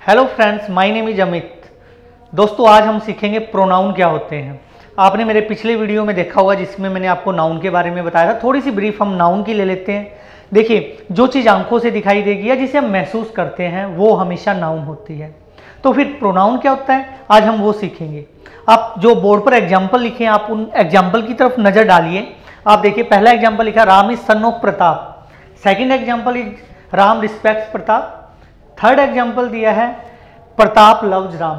Hello friends, my name is Amit. दोस्तों, आज हम सीखेंगे प्रोनाउन क्या होते हैं। आपने मेरे पिछले वीडियो में देखा होगा जिसमें मैंने आपको नाउन के बारे में बताया था। थोड़ी सी ब्रीफ हम नाउन की ले लेते हैं। देखिए, जो चीज़ आंखों से दिखाई देगी या जिसे हम महसूस करते हैं वो हमेशा नाउन होती है। तो फिर प्रोनाउन क्या होता है, आज हम वो सीखेंगे। आप जो बोर्ड पर एग्जाम्पल लिखे हैं, आप उन एग्जाम्पल की तरफ नज़र डालिए। आप देखिए, पहला एग्जाम्पल लिखा Ram is son of Pratap. Second example is Ram respects Pratap. Third example दिया है प्रताप लव्स राम।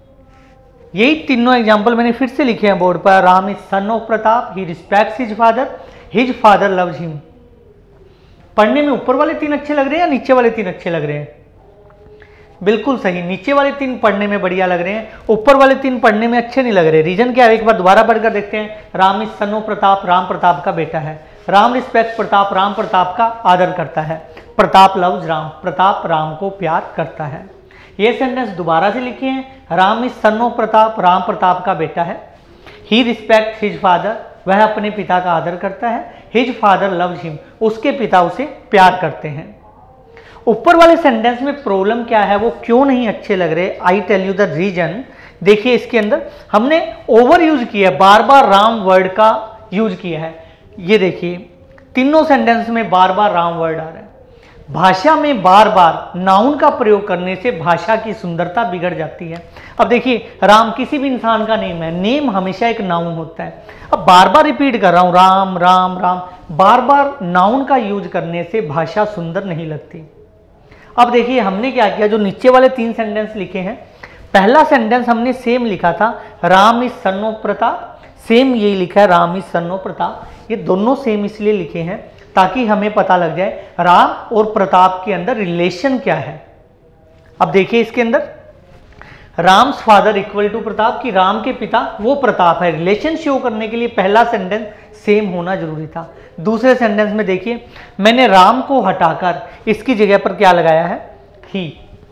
यही तीनों एग्जाम्पल मैंने फिर से लिखे हैं बोर्ड पर। Ram is son of Pratap, he respects his father loves him. पढ़ने में ऊपर वाले तीन अच्छे लग रहे हैं या नीचे वाले तीन अच्छे लग रहे हैं? बिल्कुल सही, नीचे वाले तीन पढ़ने में बढ़िया लग रहे हैं, ऊपर वाले तीन पढ़ने में अच्छे नहीं लग रहे। रीजन क्या है, एक बार दोबारा पढ़कर देखते हैं। Ram is son of Pratap, Ram Pratap का बेटा है। राम रिस्पेक्ट्स प्रताप, राम प्रताप का आदर करता है। प्रताप लव्स राम, प्रताप राम को प्यार करता है। ये सेंटेंस दोबारा से लिखे हैं। Ram is son of Pratap, Ram Pratap का बेटा है। ही रिस्पेक्ट हिज फादर, वह अपने पिता का आदर करता है। हिज फादर लव्स हिम, उसके पिता उसे प्यार करते हैं। ऊपर वाले सेंटेंस में प्रॉब्लम क्या है, वो क्यों नहीं अच्छे लग रहे? I tell you the reason. देखिए, इसके अंदर हमने ओवर यूज किया है, बार बार राम वर्ड का यूज किया है। ये देखिए, तीनों सेंटेंस में बार बार राम वर्ड आ रहा है। भाषा में बार बार नाउन का प्रयोग करने से भाषा की सुंदरता बिगड़ जाती है। अब देखिए, राम किसी भी इंसान का नेम है, नेम हमेशा एक नाउन होता है। अब बार बार रिपीट कर रहा हूं, राम राम राम, बार बार नाउन का यूज करने से भाषा सुंदर नहीं लगती। अब देखिए, हमने क्या किया, जो नीचे वाले तीन सेंटेंस लिखे हैं, पहला सेंटेंस हमने सेम लिखा था, Ram is son of Pratap. Same यही लिखा है, Ram is son of Pratap. ये दोनों सेम इसलिए लिखे हैं ताकि हमें पता लग जाए राम और प्रताप के अंदर रिलेशन क्या है। अब देखिए, इसके अंदर Ram's father equal to Pratap, की राम के पिता वो प्रताप है। रिलेशन शो करने के लिए पहला सेंटेंस सेम होना जरूरी था। दूसरे सेंटेंस में देखिए, मैंने राम को हटाकर इसकी जगह पर क्या लगाया है, ही।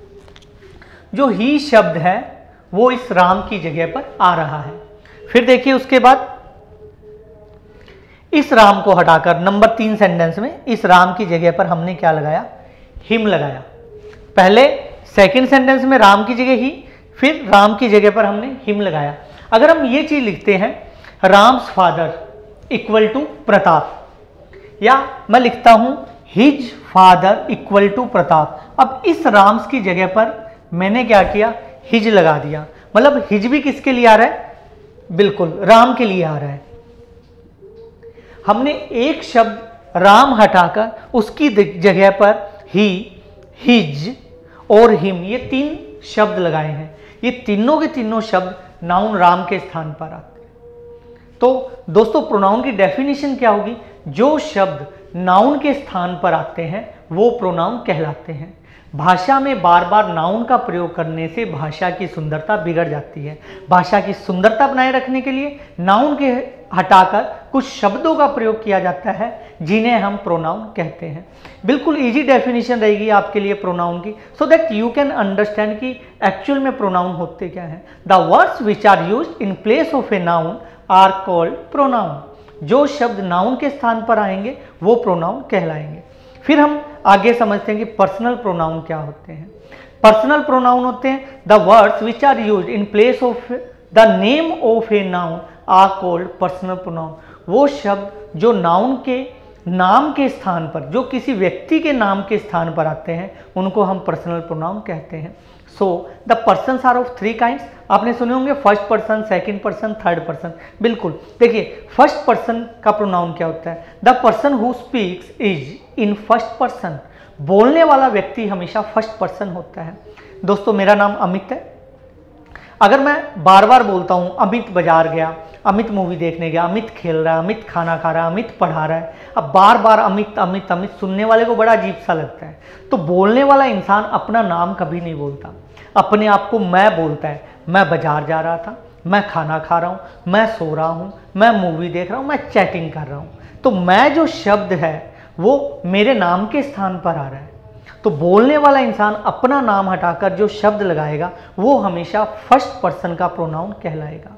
जो ही शब्द है वो इस राम की जगह पर आ रहा है। फिर देखिए, उसके बाद इस राम को हटाकर नंबर 3 सेंटेंस में इस राम की जगह पर हमने क्या लगाया, हिम लगाया। पहले सेकंड सेंटेंस में राम की जगह ही, फिर राम की जगह पर हमने हिम लगाया। अगर हम ये चीज लिखते हैं, Ram's father equal to Pratap, या मैं लिखता हूं his father equal to Pratap. अब इस राम्स की जगह पर मैंने क्या किया, हिज लगा दिया। मतलब हिज भी किसके लिए आ रहा है, बिल्कुल राम के लिए आ रहा है। हमने एक शब्द राम हटाकर उसकी जगह पर ही, हिज और हिम, ये 3 शब्द लगाए हैं। ये तीनों के तीनों शब्द नाउन राम के स्थान पर आते हैं। तो दोस्तों, प्रोनाउन की डेफिनेशन क्या होगी? जो शब्द नाउन के स्थान पर आते हैं वो प्रोनाउन कहलाते हैं। भाषा में बार बार नाउन का प्रयोग करने से भाषा की सुंदरता बिगड़ जाती है। भाषा की सुंदरता बनाए रखने के लिए नाउन के हटाकर कुछ शब्दों का प्रयोग किया जाता है जिन्हें हम प्रोनाउन कहते हैं। बिल्कुल इजी डेफिनेशन रहेगी आपके लिए प्रोनाउन की, so that you can understand कि एक्चुअल में प्रोनाउन होते क्या हैं। The words which are used in place of a noun are called pronoun. जो शब्द नाउन के स्थान पर आएंगे वो प्रोनाउन कहलाएंगे। फिर हम आगे समझते हैं कि पर्सनल प्रोनाउन क्या होते हैं। पर्सनल प्रोनाउन होते हैं the words which are used in place of the name of a noun are called personal pronoun. वो शब्द जो नाउन के नाम के स्थान पर, जो किसी व्यक्ति के नाम के स्थान पर आते हैं, उनको हम पर्सनल प्रोनाउन कहते हैं। So the persons are of 3 kinds. आपने सुने होंगे first person, second person, third person. बिल्कुल, देखिए, फर्स्ट पर्सन का प्रोनाउन क्या होता है? The person who speaks is in first person. बोलने वाला व्यक्ति हमेशा फर्स्ट पर्सन होता है। दोस्तों, मेरा नाम अमित है। अगर मैं बार बार बोलता हूं अमित बाजार गया, अमित मूवी देखने गया, अमित खेल रहा है, अमित खाना खा रहा है, अमित पढ़ा रहा है, अब बार बार अमित अमित अमित, सुनने वाले को बड़ा अजीब सा लगता है। तो बोलने वाला इंसान अपना नाम कभी नहीं बोलता, अपने आप को मैं बोलता है। मैं बाजार जा रहा था, मैं खाना खा रहा हूं, मैं सो रहा हूं, मैं मूवी देख रहा हूं, मैं चैटिंग कर रहा हूं। तो मैं जो शब्द है वो मेरे नाम के स्थान पर आ रहा है। तो बोलने वाला इंसान अपना नाम हटाकर जो शब्द लगाएगा वो हमेशा फर्स्ट पर्सन का प्रोनाउन कहलाएगा।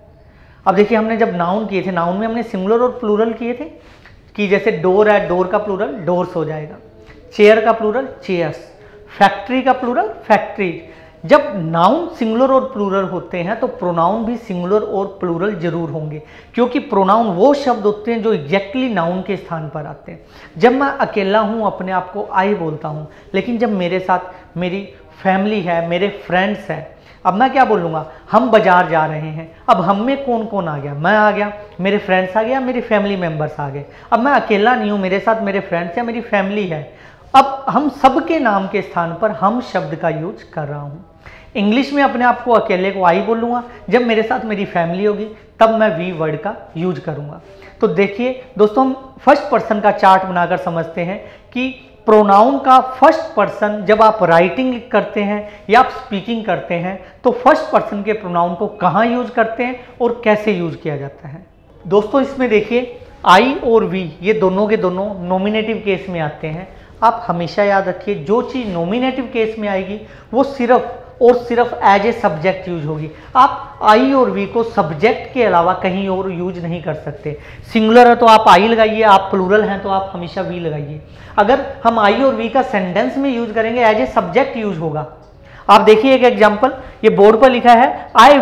अब देखिए, हमने जब नाउन किए थे, नाउन में हमने सिंगुलर और प्लूरल किए थे कि जैसे डोर है, डोर का प्लूरल डोर्स हो जाएगा। चेयर का प्लूरल चेयर्स, फैक्ट्री का प्लूरल फैक्ट्रीज। जब नाउन सिंगुलर और प्लूरल होते हैं तो प्रोनाउन भी सिंगुलर और प्लूरल जरूर होंगे, क्योंकि प्रोनाउन वो शब्द होते हैं जो एग्जैक्टली नाउन के स्थान पर आते हैं। जब मैं अकेला हूँ अपने आप को आई बोलता हूँ, लेकिन जब मेरे साथ मेरी फैमिली है, मेरे फ्रेंड्स हैं, अब मैं क्या बोलूँगा, हम बाजार जा रहे हैं। अब हम में कौन कौन आ गया, मैं आ गया, मेरे फ्रेंड्स आ गया, मेरी फैमिली मेम्बर्स आ गए। अब मैं अकेला नहीं हूँ, मेरे साथ मेरे फ्रेंड्स या मेरी फैमिली है। अब हम सबके नाम के स्थान पर हम शब्द का यूज कर रहा हूँ। इंग्लिश में अपने आप को अकेले को आई बोलूँगा, जब मेरे साथ मेरी फैमिली होगी तब मैं वी वर्ड का यूज करूँगा। तो देखिए दोस्तों, हम फर्स्ट पर्सन का चार्ट बनाकर समझते हैं कि प्रोनाउन का फर्स्ट पर्सन जब आप राइटिंग करते हैं या आप स्पीकिंग करते हैं तो फर्स्ट पर्सन के प्रोनाउन को कहाँ यूज करते हैं और कैसे यूज किया जाता है। दोस्तों इसमें देखिए आई और वी ये दोनों के दोनों नॉमिनेटिव केस में आते हैं। आप हमेशा याद रखिए, जो चीज़ नॉमिनेटिव केस में आएगी वो सिर्फ और सिर्फ एज ए सब्जेक्ट यूज होगी। आप आई और वी को सब्जेक्ट के अलावा कहीं और यूज नहीं कर सकते। सिंगुलर है तो आप आई लगाइए, आप प्लूरल हैं तो आप हमेशा वी लगाइए। अगर हम आई और वी का सेंटेंस में यूज करेंगे एज ए सब्जेक्ट यूज होगा। आप देखिए एक एग्जांपल, ये बोर्ड पर लिखा है I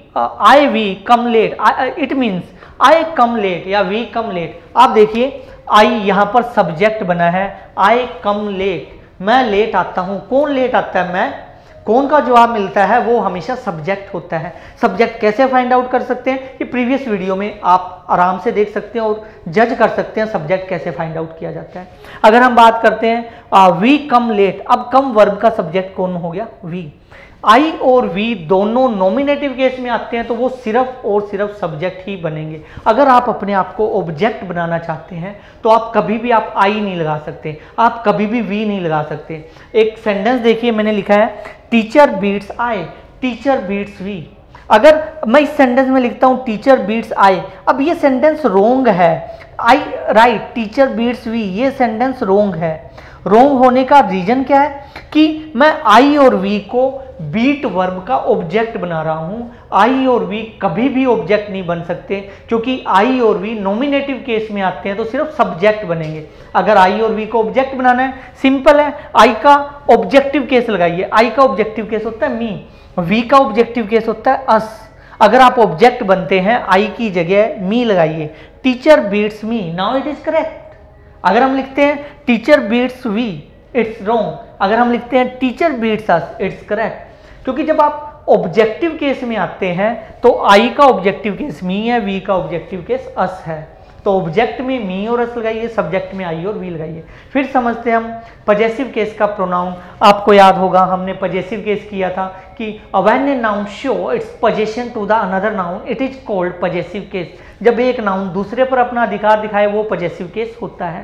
we come late, it means I come late या वी कम लेट। आप देखिए आई यहाँ पर सब्जेक्ट बना है, आई कम लेट, मैं लेट आता हूँ। कौन लेट आता है, मैं। कौन का जवाब मिलता है वो हमेशा सब्जेक्ट होता है। सब्जेक्ट कैसे फाइंड आउट कर सकते हैं, ये प्रीवियस वीडियो में आप आराम से देख सकते हैं और जज कर सकते हैं सब्जेक्ट कैसे फाइंड आउट किया जाता है। अगर हम बात करते हैं वी कम लेट, अब कम वर्ब का सब्जेक्ट कौन हो गया, वी। आई और वी दोनों नॉमिनेटिव केस में आते हैं तो वो सिर्फ और सिर्फ सब्जेक्ट ही बनेंगे। अगर आप अपने आप को ऑब्जेक्ट बनाना चाहते हैं तो आप कभी भी आप आई नहीं लगा सकते, आप कभी भी वी नहीं लगा सकते। एक सेंटेंस देखिए, मैंने लिखा है teacher beats I, teacher beats we. अगर मैं इस सेंटेंस में लिखता हूं टीचर बीट्स आई, अब ये सेंटेंस रोंग है। I write, teacher beats we, ये सेंटेंस रोंग है। रोंग होने का रीजन क्या है कि मैं आई और वी को बीट वर्ब का ऑब्जेक्ट बना रहा हूं। आई और वी कभी भी ऑब्जेक्ट नहीं बन सकते, क्योंकि आई और वी नॉमिनेटिव केस में आते हैं तो सिर्फ सब्जेक्ट बनेंगे। अगर आई और वी को ऑब्जेक्ट बनाना है, सिंपल है, आई का ऑब्जेक्टिव केस लगाइए। आई का ऑब्जेक्टिव केस होता है मी, वी का ऑब्जेक्टिव केस होता है अस। अगर आप ऑब्जेक्ट बनते हैं, आई की जगह मी लगाइए। Teacher beats me, now it is correct. अगर हम लिखते हैं teacher beats we, it's wrong. अगर हम लिखते हैं teacher beats us, it's correct. क्योंकि जब आप ऑब्जेक्टिव केस में आते हैं तो आई का ऑब्जेक्टिव केस मी है, वी का ऑब्जेक्टिव केस अस है। तो ऑब्जेक्ट में मी और अस लगाइए, सब्जेक्ट में आई और वी लगाइए। फिर समझते हैं हम पजेसिव केस का प्रोनाउन। आपको याद होगा हमने पजेसिव केस किया था कि when a noun show its possession to the another noun it is called possessive case. जब एक नाउन दूसरे पर अपना अधिकार दिखाए वो पजेसिव केस होता है।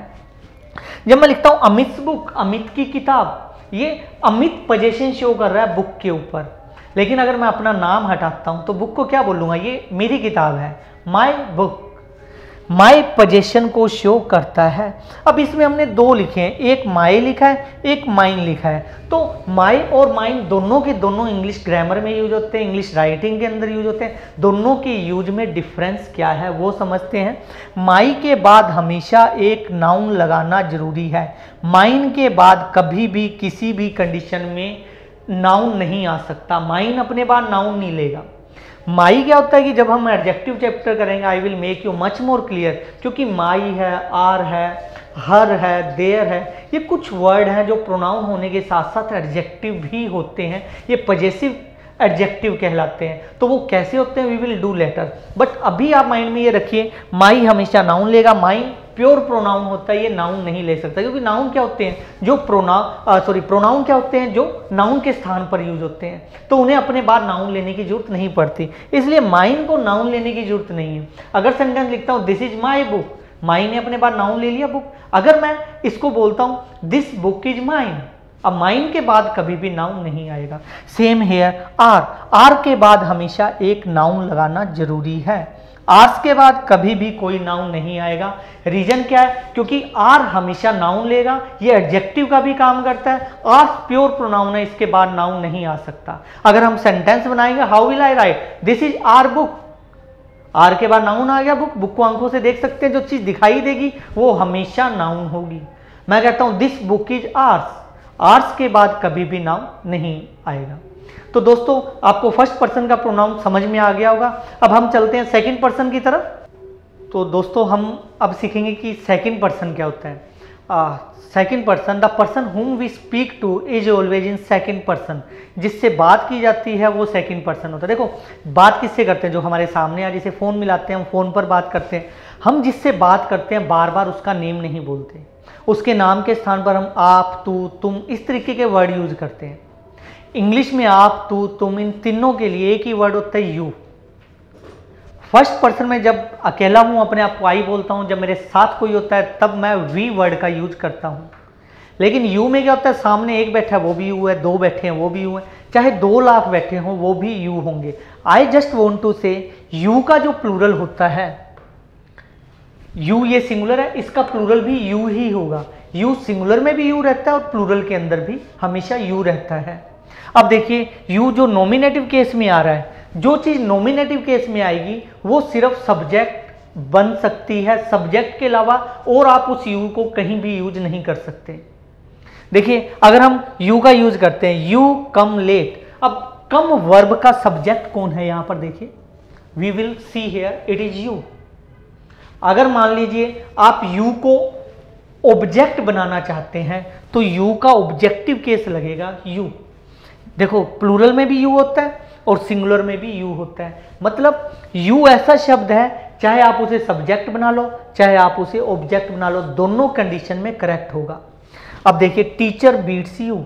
जब मैं लिखता हूं अमित बुक, अमित की किताब, ये अमित पोजेशन शो कर रहा है बुक के ऊपर। लेकिन अगर मैं अपना नाम हटाता हूं तो बुक को क्या बोलूंगा, ये मेरी किताब है, माय बुक। माय पोजेशन को शो करता है। अब इसमें हमने दो लिखे हैं, एक माय लिखा है, एक माइन लिखा है। तो माय और माइन दोनों के दोनों इंग्लिश ग्रामर में यूज होते हैं, इंग्लिश राइटिंग के अंदर यूज होते हैं। दोनों के यूज में डिफरेंस क्या है वो समझते हैं। माय के बाद हमेशा एक नाउन लगाना जरूरी है। माइन के बाद कभी भी किसी भी कंडीशन में नाउन नहीं आ सकता। माइन अपने बाद नाउन नहीं लेगा। माई क्या होता है कि जब हम एडजेक्टिव चैप्टर करेंगे, I will make you much more clear, क्योंकि माई है, आर है, हर है, देयर है, ये कुछ वर्ड हैं जो प्रोनाउन होने के साथ साथ एडजेक्टिव भी होते हैं। ये पजेसिव एडजेक्टिव कहलाते हैं। तो वो कैसे होते हैं we will do later. But अभी आप माइंड में ये रखिए, माई हमेशा नाउन लेगा। माई प्योर प्रोनाउन होता है, ये नाउन नहीं ले सकता, क्योंकि नाउन क्या होते हैं जो प्रोनाउन क्या होते हैं जो नाउन के स्थान पर यूज होते हैं, तो उन्हें अपने बाद नाउन लेने की जरूरत नहीं पड़ती। इसलिए माइन को नाउन लेने की जरूरत नहीं है। अगर सेंटेंस लिखता हूं this is my book, my ने अपने बाद नाउन ले लिया बुक। अगर मैं इसको बोलता हूं दिस बुक इज माइन, अब माइन के बाद कभी भी नाउन नहीं आएगा। सेम हेयर आर, आर के बाद हमेशा एक नाउन लगाना जरूरी है। आर्स के बाद कभी भी कोई नाउन नहीं आएगा। रीजन क्या है, क्योंकि आर हमेशा नाउन लेगा, ये एडजेक्टिव का भी काम करता है। आर्स प्योर प्रोनाउन है, इसके बाद नाउन नहीं आ सकता। अगर हम सेंटेंस बनाएंगे how will I write this is our book, our के बाद नाउन आ गया बुक। बुक को आंखों से देख सकते हैं, जो चीज दिखाई देगी वो हमेशा नाउन होगी। मैं कहता हूं this book is ours, ours के बाद कभी भी नाउन नहीं आएगा। तो दोस्तों आपको फर्स्ट पर्सन का प्रोनाउन समझ में आ गया होगा। अब हम चलते हैं सेकंड पर्सन की तरफ। तो दोस्तों हम अब सीखेंगे कि सेकंड पर्सन क्या होता है। Second person, the person whom we speak to is always in second person. जिससे बात की जाती है वो सेकंड पर्सन होता है। देखो बात किससे करते हैं, जो हमारे सामने है, जिसे फ़ोन मिलाते हैं, हम फ़ोन पर बात करते हैं। हम जिससे बात करते हैं बार बार उसका नेम नहीं बोलते, उसके नाम के स्थान पर हम आप, तू, तुम इस तरीके के वर्ड यूज करते हैं। इंग्लिश में आप, तू, तुम इन तीनों के लिए एक ही वर्ड होता है यू। फर्स्ट पर्सन में जब अकेला हूं अपने आप को आई बोलता हूं, जब मेरे साथ कोई होता है तब मैं वी वर्ड का यूज करता हूं। लेकिन यू में क्या होता है, सामने एक बैठा है वो भी यू है, दो बैठे हैं वो भी यू है, चाहे 2 लाख बैठे हों वो भी यू होंगे। I just want to say you का जो प्लूरल होता है, यू ये सिंगुलर है, इसका प्लूरल भी यू ही होगा। यू सिंगुलर में भी यू रहता है और प्लूरल के अंदर भी हमेशा यू रहता है। अब देखिए यू जो नॉमिनेटिव केस में आ रहा है, जो चीज नॉमिनेटिव केस में आएगी वो सिर्फ सब्जेक्ट बन सकती है, सब्जेक्ट के अलावा और आप उस यू को कहीं भी यूज नहीं कर सकते। देखिए अगर हम यू का यूज करते हैं, यू कम लेट, अब कम वर्ब का सब्जेक्ट कौन है यहां पर देखिए, we will see here it is you. अगर मान लीजिए आप यू को ऑब्जेक्ट बनाना चाहते हैं तो यू का ऑब्जेक्टिव केस लगेगा यू। देखो प्लूरल में भी यू होता है और सिंगुलर में भी यू होता है, मतलब यू ऐसा शब्द है चाहे आप उसे सब्जेक्ट बना लो चाहे आप उसे ऑब्जेक्ट बना लो, दोनों कंडीशन में करेक्ट होगा। अब देखिए teacher beats you,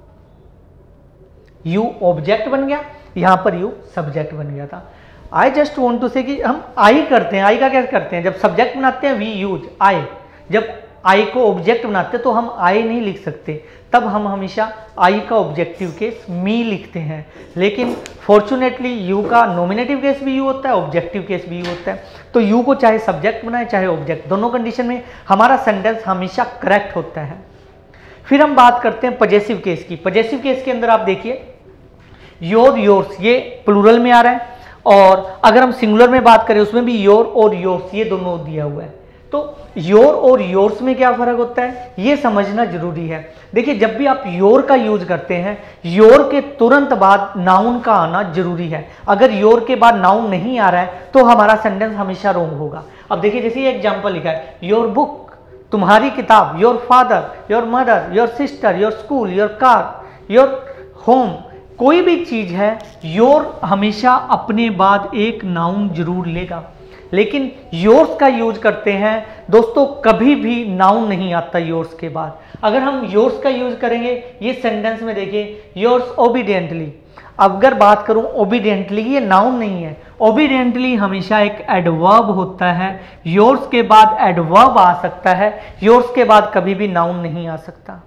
you object बन गया, यहां पर यू सब्जेक्ट बन गया था। आई जस्ट वॉन्ट टू से कि हम आई करते हैं, आई का क्या करते हैं, जब सब्जेक्ट बनाते हैं वी यूज आई, जब आई को ऑब्जेक्ट बनाते हैं तो हम आई नहीं लिख सकते, तब हम हमेशा आई का ऑब्जेक्टिव केस मी लिखते हैं। लेकिन फॉर्चुनेटली यू का नॉमिनेटिव केस भी यू होता है, ऑब्जेक्टिव केस भी यू होता है। तो यू को चाहे सब्जेक्ट बनाए चाहे ऑब्जेक्ट, दोनों कंडीशन में हमारा सेंटेंस हमेशा करेक्ट होता है। फिर हम बात करते हैं पजेसिव केस की। पजेसिव केस के अंदर आप देखिए योर, योर्स, ये प्लूरल में आ रहा है, और अगर हम सिंगुलर में बात करें उसमें भी योर और योर्स ये दोनों दिया हुआ है। तो योर और योर्स में क्या फर्क होता है ये समझना जरूरी है। देखिए जब भी आप योर का यूज करते हैं, योर के तुरंत बाद नाउन का आना जरूरी है। अगर योर के बाद नाउन नहीं आ रहा है तो हमारा सेंटेंस हमेशा रॉन्ग होगा। अब देखिए जैसे ये एग्जांपल लिखा है, योर बुक, तुम्हारी किताब, your father, your mother, your sister, your school, your car, your home, कोई भी चीज है योर हमेशा अपने बाद एक नाउन जरूर लेगा। लेकिन योर्स का यूज करते हैं दोस्तों, कभी भी नाउन नहीं आता योर्स के बाद। अगर हम योर्स का यूज करेंगे ये सेंटेंस में देखिए योर्स ओबीडियंटली, अगर बात करूं ओबीडियंटली, ये नाउन नहीं है। ओबीडियंटली हमेशा एक एडवर्ब होता है, योर्स के बाद एडवर्ब आ सकता है, योर्स के बाद कभी भी नाउन नहीं आ सकता।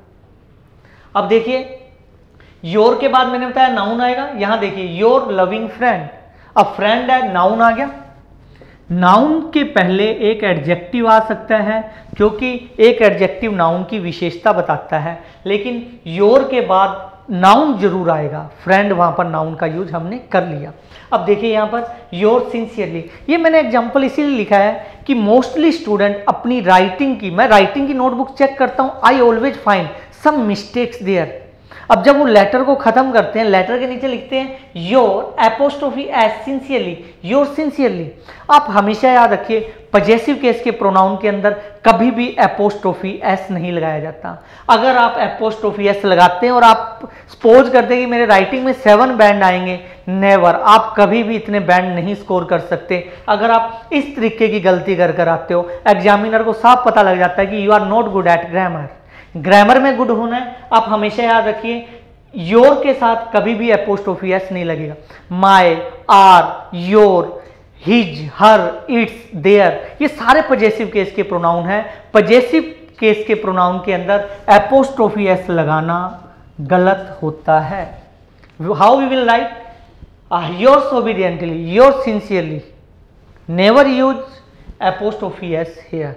अब देखिए योर के बाद मैंने बताया नाउन आएगा, यहां देखिए योर लविंग फ्रेंड, अब फ्रेंड है नाउन आ गया। नाउन के पहले एक एडजेक्टिव आ सकता है क्योंकि एक एडजेक्टिव नाउन की विशेषता बताता है, लेकिन योर के बाद नाउन जरूर आएगा। फ्रेंड वहां पर नाउन का यूज हमने कर लिया। अब देखिए यहां पर योर सिंसियरली, ये मैंने एग्जांपल इसीलिए लिखा है कि मोस्टली स्टूडेंट अपनी राइटिंग की, मैं राइटिंग की नोटबुक चेक करता हूं, I always find some mistakes there. अब जब वो लेटर को खत्म करते हैं, लेटर के नीचे लिखते हैं your apostrophe S sincerely, your sincerely. आप हमेशा याद रखिए पजेसिव केस के प्रोनाउन के अंदर कभी भी एपोस्ट्रोफी एस नहीं लगाया जाता। अगर आप एपोस्ट्रोफी एस लगाते हैं और आप सपोज करते हैं कि मेरे राइटिंग में 7 बैंड आएंगे, नेवर, आप कभी भी इतने बैंड नहीं स्कोर कर सकते। अगर आप इस तरीके की गलती कर आते हो, एग्जामिनर को साफ पता लग जाता है कि you are not good at grammar. Grammar में गुड होना है, आप हमेशा याद रखिए योर के साथ कभी भी एपोस्ट्रोफी एस नहीं लगेगा। My, our, your, his, her, its, their, ये सारे पजेसिव केस के प्रोनाउन हैं। पजेसिव केस के प्रोनाउन के अंदर एपोस्ट्रोफी एस लगाना गलत होता है। How we will write, yours obediently, yours sincerely, never use apostrophe S here.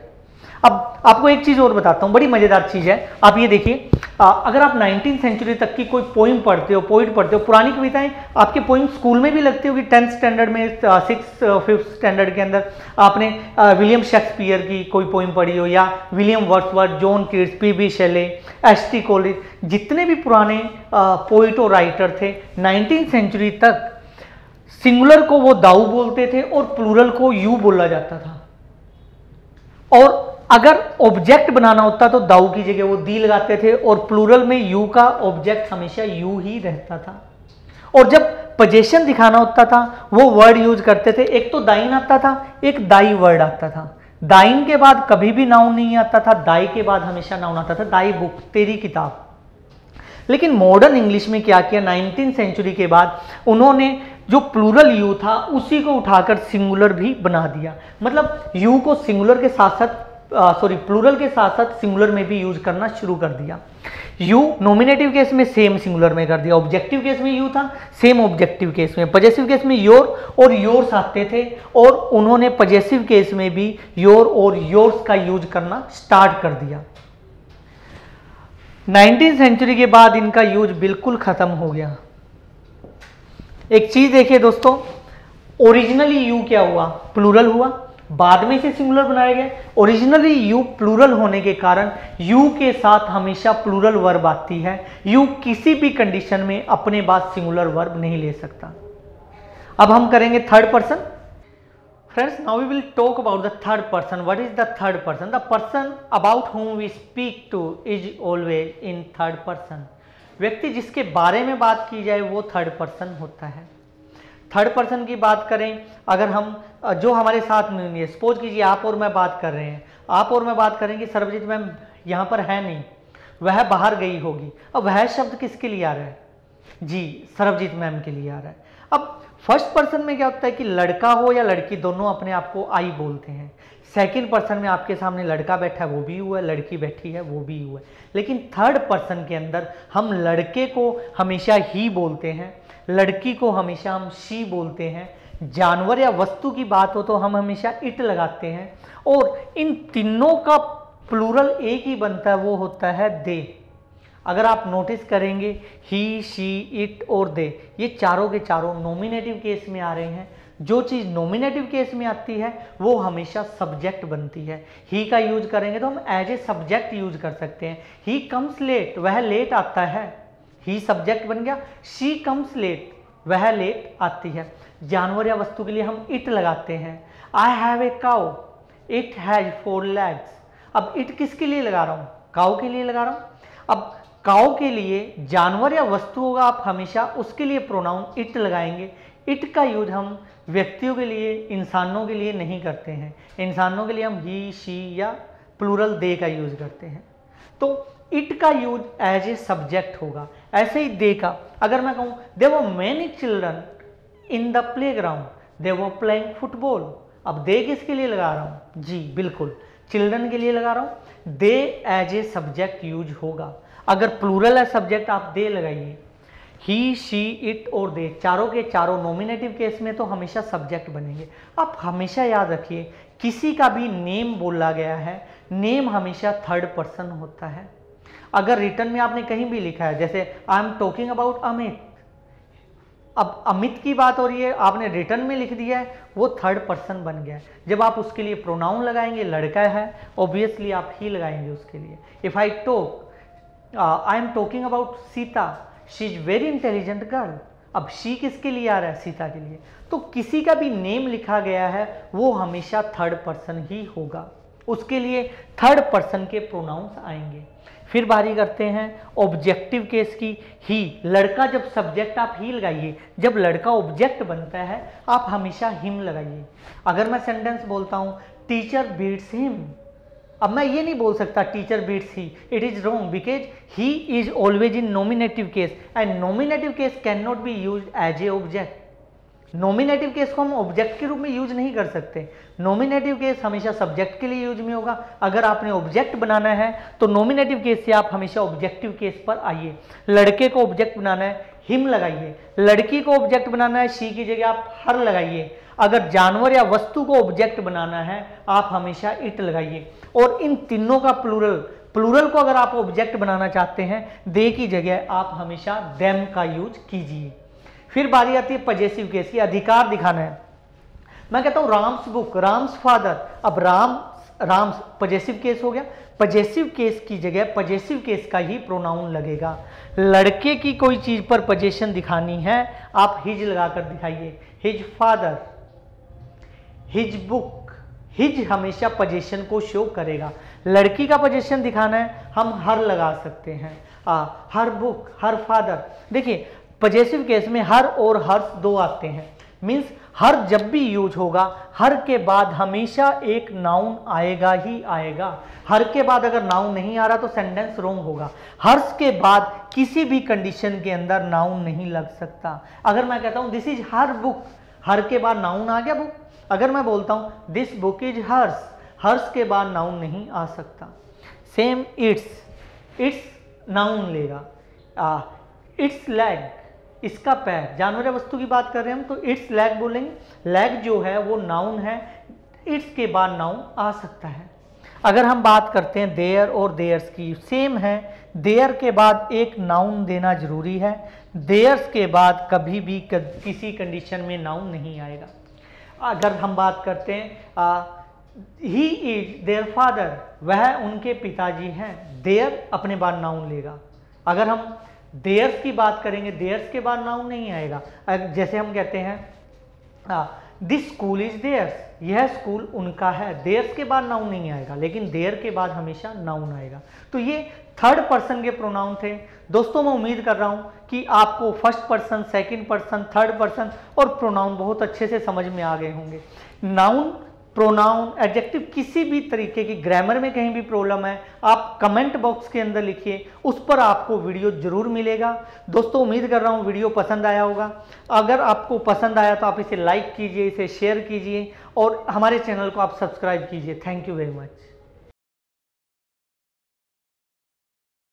अब आपको एक चीज और बताता हूं, बड़ी मजेदार चीज है। आप ये देखिए, अगर आप 19वीं सेंचुरी तक की कोई पोइम पढ़ते हो, पोइट पढ़ते हो, पुरानी कविताएं, आपके पोइम स्कूल में भी लगती होगी, 10th स्टैंडर्ड में, 6th 5th स्टैंडर्ड के अंदर आपने विलियम शेक्सपियर की कोई पोइम पढ़ी हो, या William Wordsworth, John Keats, PB Shelley, S T. Coleridge, जितने भी पुराने पोइट और राइटर थे 19वीं सेंचुरी तक सिंगुलर को वो दाऊ बोलते थे और प्लूरल को यू बोला जाता था। और अगर ऑब्जेक्ट बनाना होता तो दाऊ की जगह वो दी लगाते थे, और प्लूरल में यू का ऑब्जेक्ट हमेशा यू ही रहता था। और जब पोजीशन दिखाना होता था वो वर्ड यूज करते थे, एक तो दाइन आता था, एक दाई वर्ड आता था। दाइन के बाद कभी भी नाउन नहीं आता था, दाई के बाद हमेशा नाउन आता था, दाई बुक, तेरी किताब। लेकिन मॉडर्न इंग्लिश में क्या किया, 19वीं सेंचुरी के बाद उन्होंने जो प्लूरल यू था उसी को उठाकर सिंगुलर भी बना दिया। मतलब यू को सिंगुलर के साथ साथ प्लूरल के साथ साथ सिंगुलर में भी यूज करना शुरू कर दिया। यू नॉमिनेटिव केस में सेम सिंगुलर में कर दिया, ऑब्जेक्टिव केस में यू था, सेम ऑब्जेक्टिव केस में, पजेसिव केस में योर और योर्स आते थे, और उन्होंने पजेसिव केस में भी योर और योर्स का यूज करना स्टार्ट कर दिया। 19वीं सेंचुरी के बाद इनका यूज बिल्कुल खत्म हो गया। एक चीज देखिए दोस्तों, ओरिजिनली यू क्या हुआ, प्लूरल हुआ, बाद में इसे सिंगुलर बनाया गया। ओरिजिनली यू प्लूरल होने के कारण यू के साथ हमेशा प्लूरल वर्ब आती है। यू किसी भी कंडीशन में अपने बाद सिंगुलर वर्ब नहीं ले सकता। अब हम करेंगे third person. Friends, now we will talk about the third person. What is the third person? The person about whom we speak to is always in third person. व्यक्ति जिसके बारे में बात की जाए वो थर्ड पर्सन होता है। थर्ड पर्सन की बात करें, अगर हम जो हमारे साथ में नहीं है, सपोज कीजिए आप और मैं बात कर रहे हैं, आप और मैं बात करेंगे, सरबजीत मैम यहाँ पर है नहीं, वह बाहर गई होगी। अब वह शब्द किसके लिए आ रहा है? जी, सरबजीत मैम के लिए आ रहा है। अब फर्स्ट पर्सन में क्या होता है कि लड़का हो या लड़की दोनों अपने आप को आई बोलते हैं। सेकंड पर्सन में आपके सामने लड़का बैठा है वो भी हुआ है, लड़की बैठी है वो भी हुआ है। लेकिन थर्ड पर्सन के अंदर हम लड़के को हमेशा ही बोलते हैं, लड़की को हमेशा हम शी बोलते हैं, जानवर या वस्तु की बात हो तो हम हमेशा इट लगाते हैं, और इन तीनों का प्लूरल एक ही बनता है, वो होता है दे। अगर आप नोटिस करेंगे, ही, शी, इट और दे, ये चारों के चारों नॉमिनेटिव केस में आ रहे हैं। जो चीज़ नॉमिनेटिव केस में आती है वो हमेशा सब्जेक्ट बनती है। ही का यूज करेंगे तो हम एज ए सब्जेक्ट यूज कर सकते हैं। ही कम्स लेट, वह लेट आता है, ही सब्जेक्ट बन गया। शी कम्स लेट, वह लेट आती है। जानवर या वस्तु के लिए हम इट लगाते हैं। I have a cow, it has 4 legs। अब इट किसके लिए लगा रहा हूँ? काउ के लिए लगा रहा हूँ। अब काउ के लिए जानवर या वस्तु होगा, आप हमेशा उसके लिए प्रोनाउन इट लगाएंगे। इट का यूज हम व्यक्तियों के लिए, इंसानों के लिए नहीं करते हैं। इंसानों के लिए हम ही, शी या प्लूरल दे का यूज करते हैं। तो इट का यूज एज ए सब्जेक्ट होगा। ऐसे ही दे का, अगर मैं कहूँ there were many children in the playground, they were playing football. अब दे किसके लिए लगा रहा हूँ? जी बिल्कुल, चिल्ड्रन के लिए लगा रहा हूँ। They as a subject use होगा। अगर प्लूरल है सब्जेक्ट, आप दे लगाइए। ही, शी, इट और दे, चारों के चारों नॉमिनेटिव केस में तो हमेशा सब्जेक्ट बनेंगे। आप हमेशा याद रखिए, किसी का भी नेम बोला गया है, नेम हमेशा थर्ड पर्सन होता है। अगर रिटर्न में आपने कहीं भी लिखा है, जैसे I am talking about Amit, अब अमित की बात हो रही है, आपने रिटर्न में लिख दिया है, वो थर्ड पर्सन बन गया है। जब आप उसके लिए प्रोनाउन लगाएंगे, लड़का है, ऑब्वियसली आप ही लगाएंगे उसके लिए। If I talk, I am talking about Sita, she is very intelligent girl. अब शी किसके लिए आ रहा है? सीता के लिए। तो किसी का भी नेम लिखा गया है वो हमेशा थर्ड पर्सन ही होगा, उसके लिए थर्ड पर्सन के प्रोनाउंस आएंगे। फिर बारी करते हैं ऑब्जेक्टिव केस की। ही, लड़का जब सब्जेक्ट आप ही लगाइए, जब लड़का ऑब्जेक्ट बनता है आप हमेशा हिम लगाइए। अगर मैं सेंटेंस बोलता हूं टीचर बीट्स हिम, अब मैं ये नहीं बोल सकता teacher beats he, it is wrong because he is always in nominative case and nominative case can not be used as a object. Nominative case को हम ऑब्जेक्ट के रूप में यूज नहीं कर सकते। नॉमिनेटिव केस हमेशा सब्जेक्ट के लिए यूज में होगा। अगर आपने ऑब्जेक्ट बनाना है तो नॉमिनेटिव केस से आप हमेशा ऑब्जेक्टिव केस पर आइए। लड़के को ऑब्जेक्ट बनाना है, हिम लगाइए। लड़की को ऑब्जेक्ट बनाना है, शी की जगह आप हर लगाइए। अगर जानवर या वस्तु को ऑब्जेक्ट बनाना है आप हमेशा इट लगाइए। और इन तीनों का प्लूरल को अगर आप ऑब्जेक्ट बनाना चाहते हैं दे की जगह आप हमेशा देम का यूज कीजिए। फिर बारी आती है पजेसिव केस की, अधिकार दिखाना है। मैं कहता हूं राम्स बुक, राम्स फादर। अब राम्स पजेसिव केस हो गया, पजेसिव केस की जगह पजेसिव केस का ही प्रोनाउन लगेगा। लड़के की कोई चीज पर पजेशन दिखानी है आप हिज लगाकर दिखाइए, his father, his book. His हमेशा पजेशन को शो करेगा। लड़की का पजेशन दिखाना है हम हर लगा सकते हैं, हर बुक, हर फादर। देखिए पजेसिव केस में हर और हर्स दो आते हैं, मीन्स हर जब भी यूज होगा हर के बाद हमेशा एक नाउन आएगा ही आएगा। हर के बाद अगर नाउन नहीं आ रहा तो सेंटेंस रॉन्ग होगा। हर्स के बाद किसी भी कंडीशन के अंदर नाउन नहीं लग सकता। अगर मैं कहता हूं this is her book, her के बाद नाउन आ गया बुक। अगर मैं बोलता हूं this book is hers, hers के बाद नाउन नहीं आ सकता। सेम इट्स, इट्स नाउन लेगा। इट्स लेग, इसका पैर। जानवर या वस्तु की बात कर रहे हैं हम तो इट्स लेग बोलेंगे। लेग जो है वो नाउन है, इट्स के बाद नाउन आ सकता है। अगर हम बात करते हैं देयर और देयर्स की, सेम है। देयर के बाद एक नाउन देना जरूरी है, देयर्स के बाद कभी भी किसी कंडीशन में नाउन नहीं आएगा। अगर हम बात करते हैं ही इज देयर फादर, वह उनके पिताजी हैं, देयर अपने बाद नाउन लेगा। अगर हम देयर्स की बात करेंगे देयर्स के बाद नाउन नहीं आएगा। जैसे हम कहते हैं दिस स्कूल इज देयर्स, यह स्कूल उनका है, देयर्स के बाद नाउन नहीं आएगा, लेकिन देयर के बाद हमेशा नाउन आएगा। तो ये थर्ड पर्सन के प्रोनाउन थे। दोस्तों मैं उम्मीद कर रहा हूं कि आपको first person, second person, third person और प्रोनाउन बहुत अच्छे से समझ में आ गए होंगे। नाउन, प्रोनाउन, एडजेक्टिव, किसी भी तरीके की ग्रामर में कहीं भी प्रॉब्लम है आप कमेंट बॉक्स के अंदर लिखिए, उस पर आपको वीडियो जरूर मिलेगा। दोस्तों उम्मीद कर रहा हूँ वीडियो पसंद आया होगा। अगर आपको पसंद आया तो आप इसे लाइक कीजिए, इसे शेयर कीजिए और हमारे चैनल को आप सब्सक्राइब कीजिए। Thank you very much.